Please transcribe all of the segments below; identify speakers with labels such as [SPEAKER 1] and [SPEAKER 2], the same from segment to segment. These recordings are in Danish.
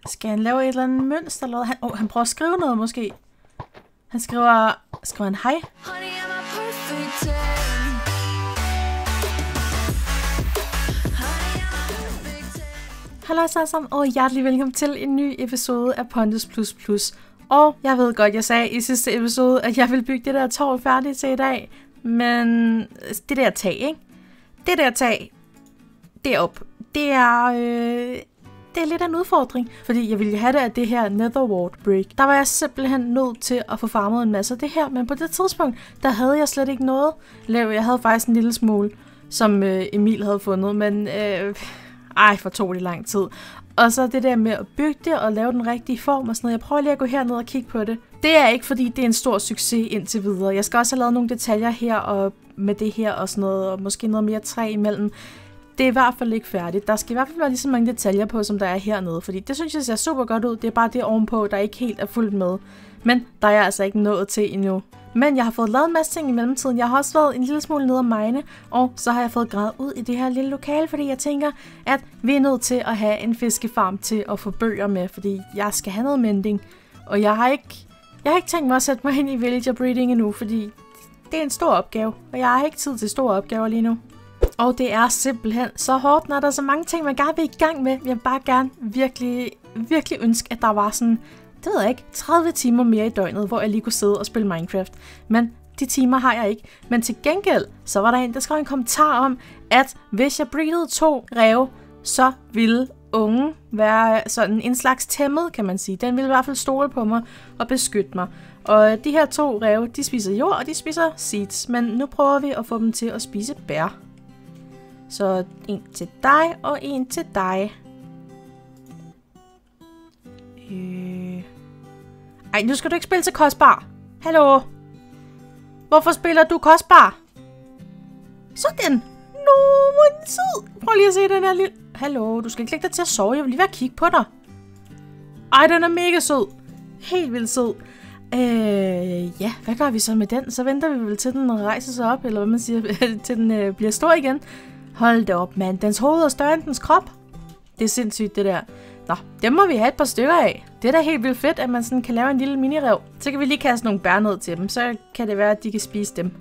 [SPEAKER 1] Skal han lave et eller andet mønster? Eller han prøver at skrive noget måske. Han skriver han hej? Hallo alle sammen, og hjertelig velkommen til en ny episode af Pondus Plus Plus. Og jeg ved godt, jeg sagde i sidste episode, at jeg ville bygge det der tårn færdigt til i dag. Men det der tag, ikke? Det der tag derop, det er lidt af en udfordring. Fordi jeg ville have det af det her netherwart brick. Der var jeg simpelthen nødt til at få farmet en masse af det her. Men på det tidspunkt, der havde jeg slet ikke noget. Jeg havde faktisk en lille smule, som Emil havde fundet. Men for tog det lang tid. Og så det der med at bygge det og lave den rigtige form og sådan noget. Jeg prøver lige at gå herned og kigge på det. Det er ikke, fordi det er en stor succes indtil videre. Jeg skal også have lavet nogle detaljer her og med det her og sådan noget. Og måske noget mere træ imellem. Det er i hvert fald ikke færdigt. Der skal i hvert fald være lige så mange detaljer på, som der er hernede. Fordi det synes jeg ser super godt ud. Det er bare det ovenpå, der ikke helt er fuldt med. Men der er jeg altså ikke nået til endnu. Men jeg har fået lavet en masse ting i mellemtiden. Jeg har også været en lille smule nede om mine. Og så har jeg fået gravet ud i det her lille lokale. Fordi jeg tænker, at vi er nødt til at have en fiskefarm til at få bøger med. Fordi jeg skal have noget mending. Og jeg har ikke tænkt mig at sætte mig ind i villager breeding endnu. Fordi det er en stor opgave. Og jeg har ikke tid til store opgaver lige nu. Og det er simpelthen så hårdt, når der er så mange ting, man gerne vil i gang med. Jeg vil bare gerne virkelig ønske, at der var sådan, det ved jeg ikke, 30 timer mere i døgnet, hvor jeg lige kunne sidde og spille Minecraft. Men de timer har jeg ikke. Men til gengæld, så var der en, der skrev en kommentar om, at hvis jeg breedede 2 ræve, så ville ungen være sådan en slags tæmmet, kan man sige. Den ville i hvert fald stole på mig og beskytte mig. Og de her 2 ræve, de spiser jord, og de spiser seeds. Men nu prøver vi at få dem til at spise bær. Så en til dig, og en til dig. Ej, nu skal du ikke spille til kostbar. Hallo? Hvorfor spiller du kostbar? Sådan. Nå, hvor sød. Prøv lige at se den her lille... Hallo, du skal ikke lægge dig til at sove. Jeg vil lige være at kigge på dig. Ej, den er mega sød. Helt vildt sød. Ja, hvad gør vi så med den? Så venter vi vel til den rejser sig op, eller hvad man siger, til den bliver stor igen. Hold da op, mand. Dens hoved er større end dens krop. Det er sindssygt, det der. Nå, dem må vi have et par stykker af. Det er da helt vildt fedt, at man sådan kan lave en lille minirev. Så kan vi lige kaste nogle bær ned til dem. Så kan det være, at de kan spise dem.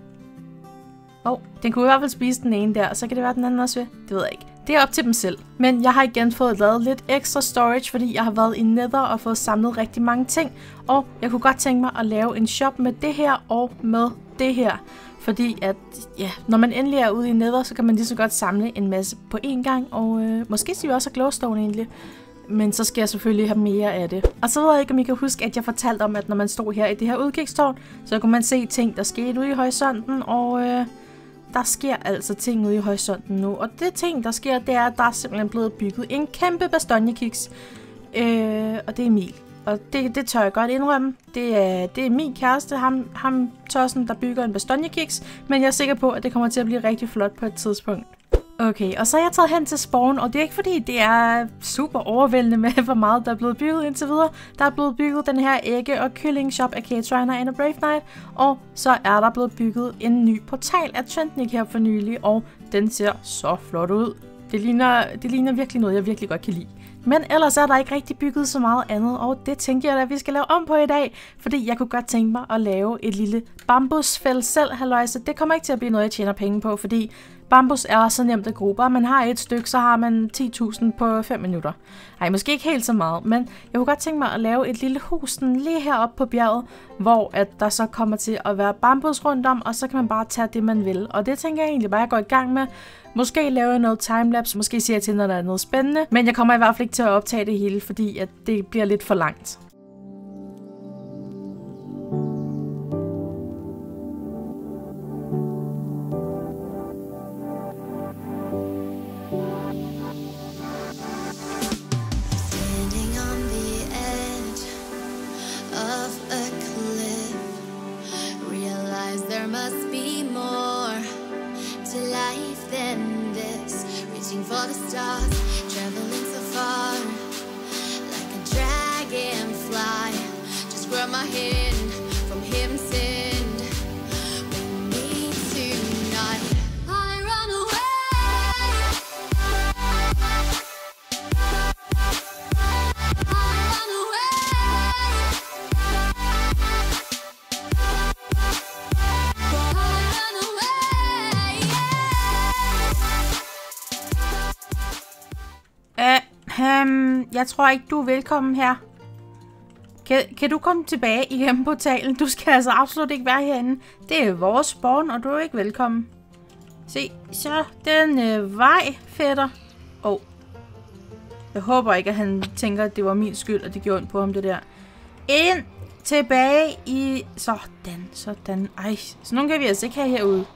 [SPEAKER 1] Den kunne i hvert fald spise den ene der. Og så kan det være, at den anden også vil. Det ved jeg ikke. Det er op til dem selv. Men jeg har igen fået lavet lidt ekstra storage, fordi jeg har været i Nether og fået samlet rigtig mange ting. Og jeg kunne godt tænke mig at lave en shop med det her og med det her. Fordi at, ja, når man endelig er ude i Nether, så kan man lige så godt samle en masse på én gang. Og måske skal vi også have glowstone egentlig. Men så skal jeg selvfølgelig have mere af det. Og så ved jeg ikke, om I kan huske, at jeg fortalte om, at når man stod her i det her udkigstårn, så kunne man se ting, der skete ude i horisonten. Og der sker altså ting ude i horisonten nu. Og det ting, der sker, det er, at der er simpelthen blevet bygget en kæmpe bastonjekiks. Og det er Emil. Og det tør jeg godt indrømme. Det er min kæreste, ham tossen, der bygger en bastonjekiks. Men jeg er sikker på, at det kommer til at blive rigtig flot på et tidspunkt. Okay, og så er jeg taget hen til spawn, og det er ikke fordi, det er super overvældende med, hvor meget der er blevet bygget indtil videre. Der er blevet bygget den her ægge- og kyllingshop af K-Triner and a Brave Knight, og så er der blevet bygget en ny portal af Trendnik her for nylig, og den ser så flot ud. Det ligner virkelig noget, jeg virkelig godt kan lide. Men ellers er der ikke rigtig bygget så meget andet, og det tænker jeg, at vi skal lave om på i dag. Fordi jeg kunne godt tænke mig at lave et lille bambusfæld selv, halløjse. Det kommer ikke til at blive noget, jeg tjener penge på, fordi bambus er så nemt at gro. Bare man har et stykke, så har man 10.000 på 5 minutter. Nej, måske ikke helt så meget, men jeg kunne godt tænke mig at lave et lille hus lige heroppe på bjerget, hvor at der så kommer til at være bambus rundt om, og så kan man bare tage det, man vil. Og det tænker jeg egentlig bare, at jeg går i gang med. Måske lave jeg noget timelapse, måske siger jeg til, når der er noget spændende. Men jeg kommer i hvert fald ikke til at optage det hele, fordi at det bliver lidt for langt.
[SPEAKER 2] There must be more to life than this. Reaching for the stars, traveling so far, like a dragonfly. Just grab my hand from heaven send. Bring me tonight. I run away.
[SPEAKER 1] Jeg tror ikke, du er velkommen her. Kan du komme tilbage igennem portalen? Du skal altså absolut ikke være herinde. Det er vores spawn, og du er ikke velkommen. Se, så den vej, fætter. Jeg håber ikke, at han tænker, at det var min skyld, og det gjorde ondt på ham, det der. Ind, tilbage i... Sådan. Ej, så nogen kan vi altså ikke have herude.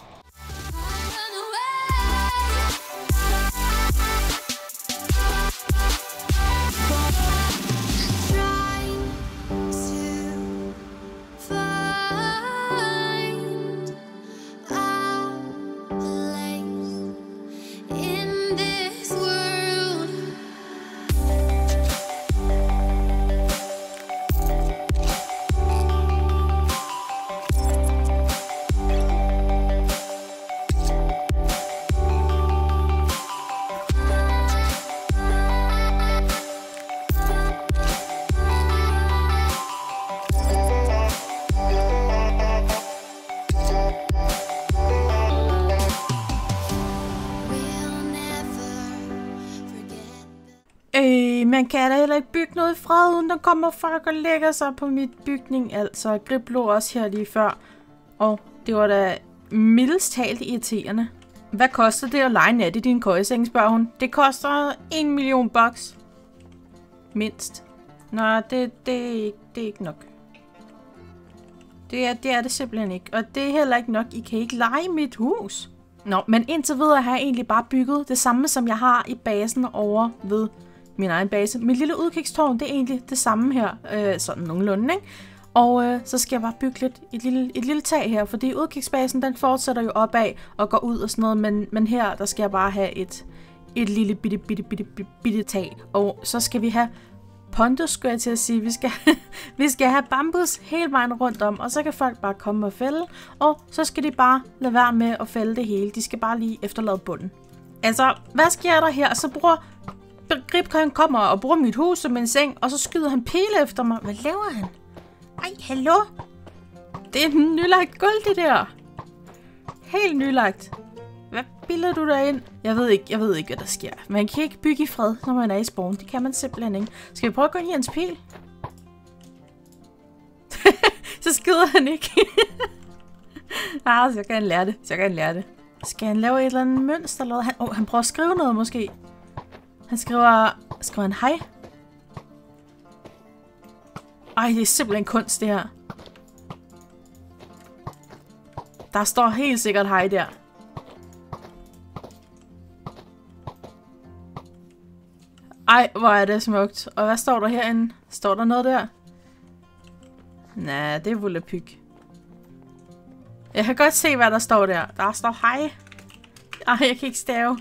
[SPEAKER 1] Man kan da heller ikke bygge noget i fred, uden der kommer folk og lægger sig på mit bygning. Altså, Grib lå også her lige før. Og det var da mildest talt irriterende. Hvad koster det at lege nat i din køjeseng, spørger hun. Det koster 1 million bucks. Mindst. Nå, det er ikke nok. Det er det simpelthen ikke. Og det er heller ikke nok. I kan ikke lege mit hus. Nå, men indtil videre har jeg egentlig bare bygget det samme, som jeg har i basen over ved min egen base. Mit lille udkigstårn, det er egentlig det samme her. Sådan nogenlunde, ikke? Og så skal jeg bare bygge lidt et lille tag her, fordi udkigsbasen, den fortsætter jo opad og går ud og sådan noget. Men her, der skal jeg bare have et lille bitte tag. Og så skal vi have pondus, skulle jeg til at sige. Vi skal have bambus hele vejen rundt om, og så kan folk bare komme og fælde. Og så skal de bare lade være med at fælde det hele. De skal bare lige efterlade bunden. Altså, hvad sker der her? Så Grib kommer og bruger mit hus som en seng, og så skyder han pile efter mig. Hvad laver han? Ej, hallo? Det er en nylagt gulv, det der. Helt nylagt. Hvad bilder du der ind? Jeg ved ikke, hvad der sker. Man kan ikke bygge i fred, når man er i spawn. Det kan man simpelthen ikke. Skal vi prøve at gå ind i hans pil? Så skyder han ikke. Så kan han lære det. Skal han lave et eller andet mønster? Eller han prøver at skrive noget måske. Han skriver han hej? Ej, det er simpelthen kunst, det her. Der står helt sikkert hej der. Ej, hvor er det smukt. Og hvad står der herinde? Står der noget der? Nej, det er volapyk. Jeg kan godt se, hvad der står der. Der står hej. Ej, jeg kan ikke stave.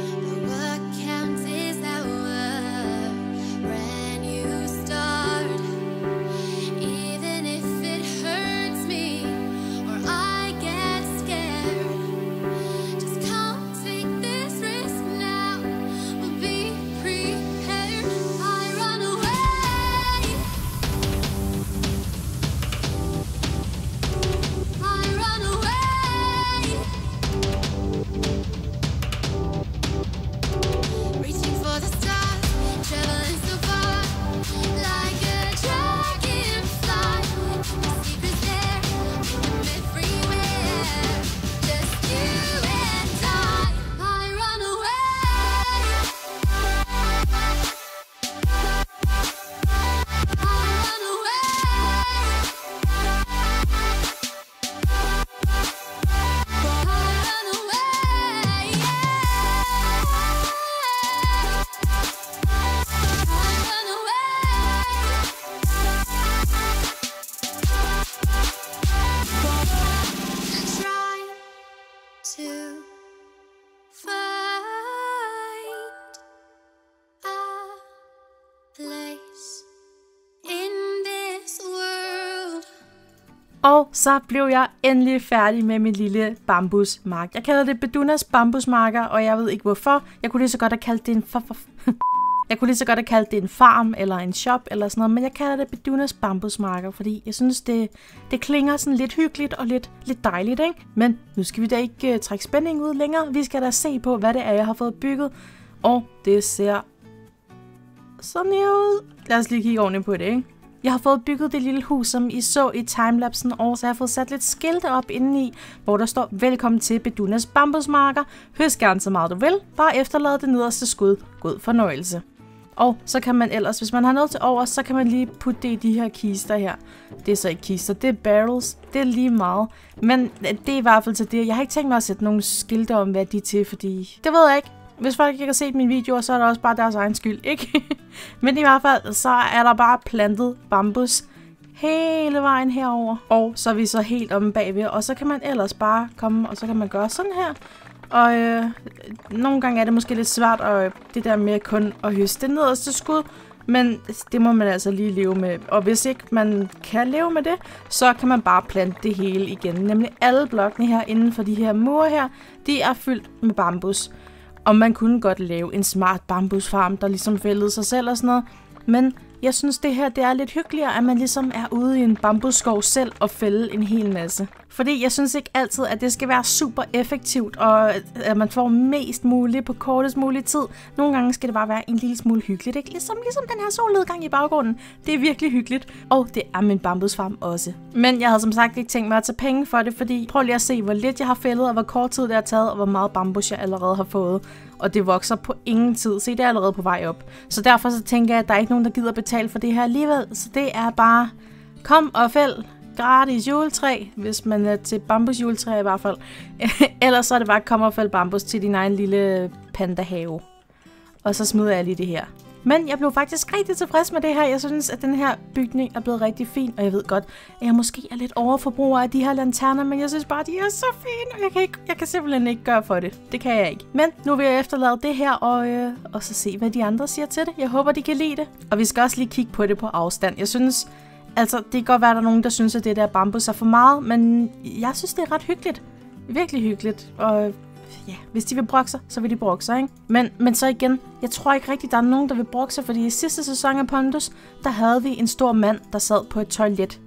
[SPEAKER 2] Brand new start.
[SPEAKER 1] Og så blev jeg endelig færdig med min lille bambusmark. Jeg kalder det Bedunas bambusmarker, og jeg ved ikke hvorfor. Jeg kunne lige så godt have kaldt det en Jeg kunne lige så godt have kaldt det en farm eller en shop eller sådan noget, men jeg kalder det Bedunas bambusmarker, fordi jeg synes, det klinger sådan lidt hyggeligt og lidt dejligt, ikke? Men nu skal vi da ikke trække spænding ud længere. Vi skal da se på, hvad det er, jeg har fået bygget. Og det ser sådan her ud. Lad os lige kigge ordentligt på det, ikke? Jeg har fået bygget det lille hus, som I så i timelapsen, og så har jeg fået sat lidt skilte op indeni, hvor der står, velkommen til Bedunas bambusmarker. Høst gerne så meget du vil, bare efterlade det nederste skud. God fornøjelse. Og så kan man ellers, hvis man har noget til over, så kan man lige putte det i de her kister her. Det er så ikke kister, det er barrels. Det er lige meget. Men det er i hvert fald til det. Jeg har ikke tænkt mig at sætte nogle skilte om, hvad de er til, fordi det ved jeg ikke. Hvis folk ikke har set mine videoer, så er det også bare deres egen skyld, ikke? Men i hvert fald, så er der bare plantet bambus hele vejen herover. Og så er vi så helt omme bagved, og så kan man ellers bare komme, og så kan man gøre sådan her. Og nogle gange er det måske lidt svært, og det der med kun at høste det nederste skud. Men det må man altså lige leve med. Og hvis ikke man kan leve med det, så kan man bare plante det hele igen. Nemlig alle blokkene her inden for de her mure her, de er fyldt med bambus. Og man kunne godt lave en smart bambusfarm, der ligesom fældede sig selv og sådan noget. Men jeg synes, det her det er lidt hyggeligere, at man ligesom er ude i en bambusskov selv og fælde en hel masse. Fordi jeg synes ikke altid, at det skal være super effektivt, og at man får mest muligt på kortest mulig tid. Nogle gange skal det bare være en lille smule hyggeligt, ikke? Ligesom den her solnedgang i baggrunden. Det er virkelig hyggeligt, og det er min bambusfarm også. Men jeg havde som sagt ikke tænkt mig at tage penge for det, fordi prøv lige at se, hvor lidt jeg har fældet, og hvor kort tid det har taget, og hvor meget bambus jeg allerede har fået. Og det vokser på ingen tid. Se, det er allerede på vej op. Så derfor så tænker jeg, at der er ikke nogen, der gider betale for det her alligevel. Så det er bare, kom og fæld gratis juletræ, hvis man er til bambusjuletræ i hvert fald. Ellers så er det bare, kom og fæld bambus til din egen lille pandahave. Og så smider jeg lige det her. Men jeg blev faktisk rigtig tilfreds med det her. Jeg synes, at den her bygning er blevet rigtig fin. Og jeg ved godt, at jeg måske er lidt overforbruger af de her lanterner. Men jeg synes bare, at de er så fine. Jeg kan simpelthen ikke gøre for det. Det kan jeg ikke. Men nu vil jeg efterlade det her og så se, hvad de andre siger til det. Jeg håber, de kan lide det. Og vi skal også lige kigge på det på afstand. Jeg synes, altså det kan godt være, at der er nogen, der synes, at det der bambus er for meget. Men jeg synes, det er ret hyggeligt. Virkelig hyggeligt. Og ja, hvis de vil brokke sig, så vil de brokke sig, ikke? Men så igen, jeg tror ikke rigtigt, der er nogen, der vil brokke sig, fordi i sidste sæson af Pondus, der havde vi en stor mand, der sad på et toilet.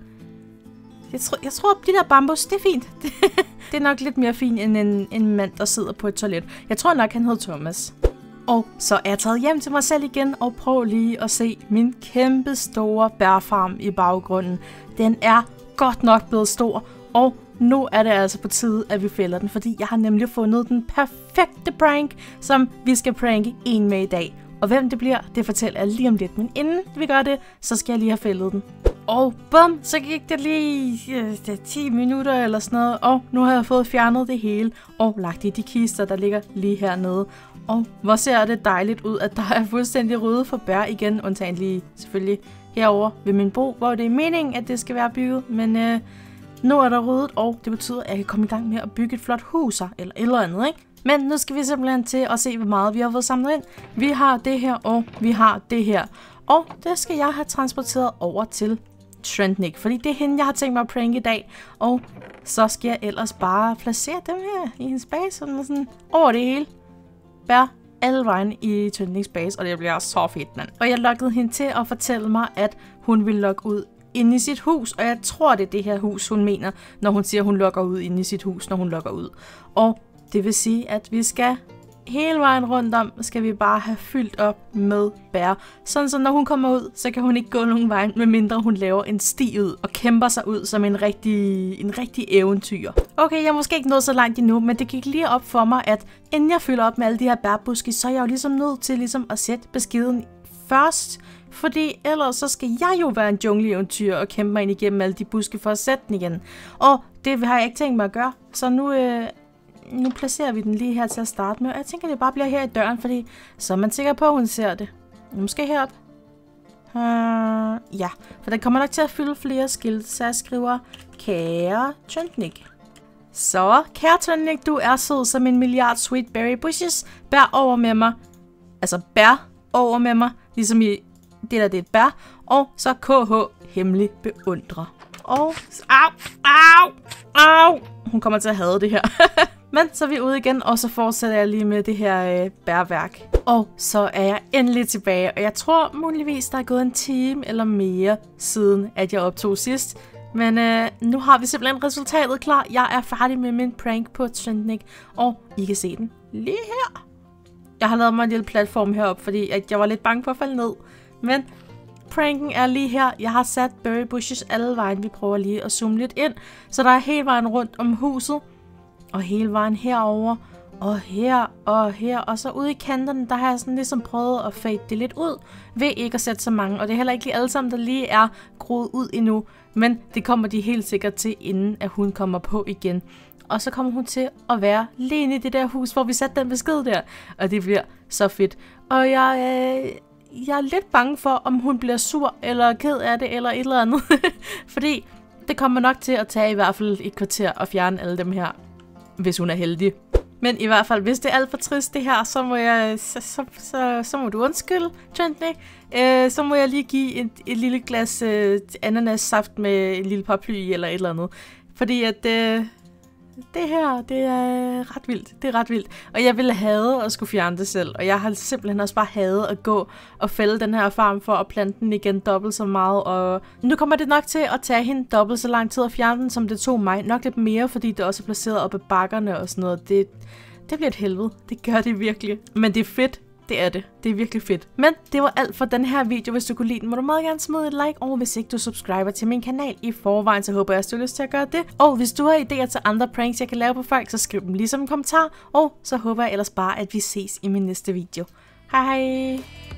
[SPEAKER 1] Jeg tror, de der bambus, det er fint. Det er nok lidt mere fint, end en mand, der sidder på et toilet. Jeg tror nok, han hed Thomas. Og så er jeg taget hjem til mig selv igen, og prøv lige at se min kæmpe store bærfarm i baggrunden. Den er godt nok blevet stor, og nu er det altså på tide, at vi fælder den, fordi jeg har nemlig fundet den perfekte prank, som vi skal pranke en med i dag. Og hvem det bliver, det fortæller jeg lige om lidt, men inden vi gør det, så skal jeg lige have fældet den. Og bum, så gik det lige 10 minutter eller sådan noget, og nu har jeg fået fjernet det hele og lagt i de kister, der ligger lige hernede. Og hvor ser det dejligt ud, at der er fuldstændig ryddet for bær igen, undtagen lige selvfølgelig herover ved min bro, hvor det er meningen, at det skal være bygget, men nu er der ryddet, og det betyder, at jeg kan komme i gang med at bygge et flot hus eller et eller andet, ikke? Men nu skal vi simpelthen til at se, hvor meget vi har fået samlet ind. Vi har det her, og vi har det her. Og det skal jeg have transporteret over til Trendnik, fordi det er hende, jeg har tænkt mig at pranke i dag. Og så skal jeg ellers bare placere dem her i en space, sådan over det hele. Bær alle vejen i Trendniks base, og det bliver så fedt, mand. Og jeg lokkede hende til at fortælle mig, at hun vil logge ud inde i sit hus, og jeg tror, det er det her hus, hun mener, når hun siger, at hun logger ud inde i sit hus, når hun logger ud. Og det vil sige, at vi skal hele vejen rundt om, skal vi bare have fyldt op med bær. Sådan så når hun kommer ud, så kan hun ikke gå nogen vej, medmindre hun laver en sti ud og kæmper sig ud som en rigtig eventyr. Okay, jeg er måske ikke nået så langt endnu, men det gik lige op for mig, at inden jeg fylder op med alle de her bærbuske, så er jeg jo ligesom nødt til at sætte beskeden først. Fordi ellers så skal jeg jo være en jungleeventyr og kæmpe mig ind igennem alle de buske for at sætte den igen. Og det har jeg ikke tænkt mig at gøre. Så nu placerer vi den lige her til at starte med. Og jeg tænker, det bare bliver her i døren, fordi så er man sikker på, at hun ser det. Måske herop. Ja, for den kommer nok til at fylde flere skilte, så jeg skriver kære Trendnik. Så, kære Trendnik, du er sød som en milliard sweet berry bushes. Bær over med mig. Altså bær over med mig, ligesom i det der, det er et bær, og så KH hemmelig beundrer. Og au. Hun kommer til at hade det her. Men så er vi ude igen, og så fortsætter jeg lige med det her bærværk. Og så er jeg endelig tilbage, og jeg tror muligvis, der er gået en time eller mere siden, at jeg optog sidst. Men nu har vi simpelthen resultatet klar. Jeg er færdig med min prank på Trendnik, og I kan se den lige her. Jeg har lavet mig en lille platform heroppe, fordi at jeg var lidt bange for at falde ned. Men pranken er lige her. Jeg har sat berry bushes alle vejen. Vi prøver lige at zoome lidt ind, så der er hele vejen rundt om huset. Og hele vejen herover og her, og så ude i kanterne, der har jeg sådan ligesom prøvet at fade det lidt ud, ved ikke at sætte så mange, og det er heller ikke lige alle sammen, der lige er groet ud endnu, men det kommer de helt sikkert til, inden at hun kommer på igen. Og så kommer hun til at være lige inde i det der hus, hvor vi satte den besked der, og det bliver så fedt. Og jeg er lidt bange for, om hun bliver sur, eller ked af det, eller et eller andet, fordi det kommer nok til at tage i hvert fald et kvarter at fjerne alle dem her, hvis hun er heldig. Men i hvert fald, hvis det er alt for trist det her, så må jeg, så må du undskylde, Trendnik. Så må jeg lige give et lille glas ananassaft med en lille paraply eller et eller andet. Fordi at det her, det er ret vildt. Det er ret vildt. Og jeg ville have at skulle fjerne det selv. Og jeg har simpelthen også bare hadet at gå og fælde den her farm for at plante den igen dobbelt så meget. Og nu kommer det nok til at tage hende dobbelt så lang tid at fjerne den, som det tog mig. Nok lidt mere, fordi det også er placeret op ad bakkerne og sådan noget. Det bliver et helvede. Det gør det virkelig. Men det er fedt. Det er det. Det er virkelig fedt. Men det var alt for den her video. Hvis du kunne lide den, må du meget gerne smide et like. Og hvis ikke du subscriber til min kanal i forvejen, så håber jeg, at du har lyst til at gøre det. Og hvis du har idéer til andre pranks, jeg kan lave på folk, så skriv dem lige som en kommentar. Og så håber jeg ellers bare, at vi ses i min næste video. Hej hej!